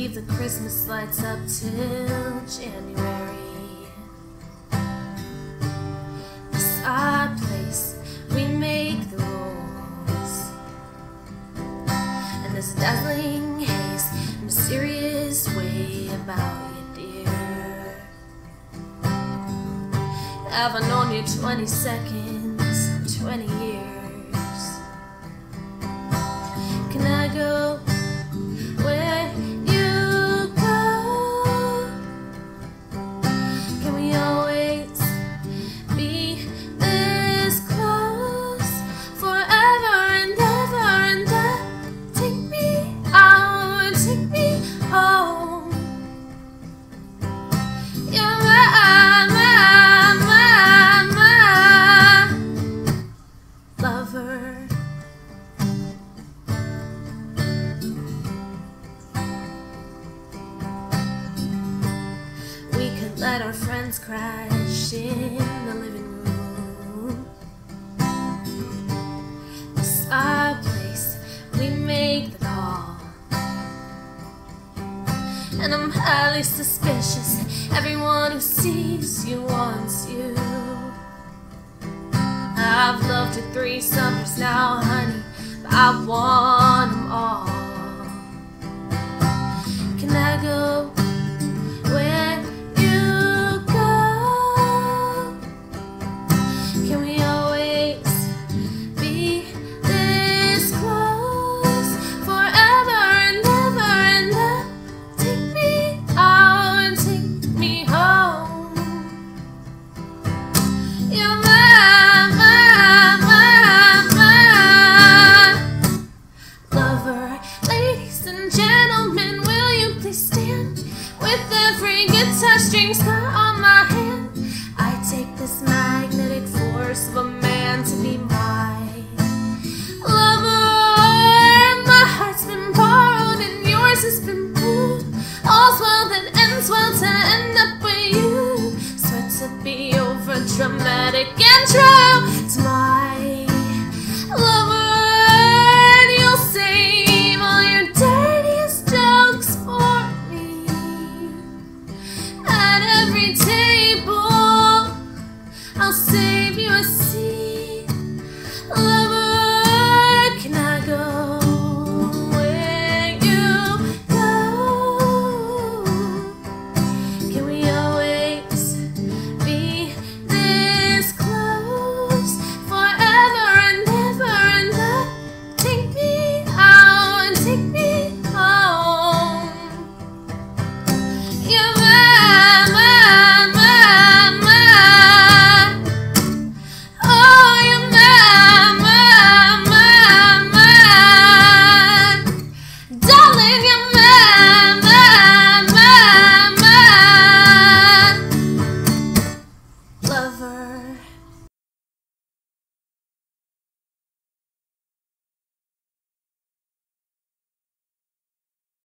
leave the Christmas lights up till January. This is our place, we make the rules. And there's a dazzling haze, mysterious way about you, dear. Have I known you 20 seconds, 20 years? Can I go where you go? Can we always be this close forever and ever and ever? Take me out, take me home. You're my lover. Let our friends crash in the living room. This is our place, we make the call. And I'm highly suspicious, everyone who sees you wants you. I've loved you 3 summers now, honey, but I want them all. Can I go where strings cut on my hand? I take this magnetic force of a man to be my lover. My heart's been borrowed and yours has been moved. All's well that ends well to end up with you. Sweat to be over dramatic and try.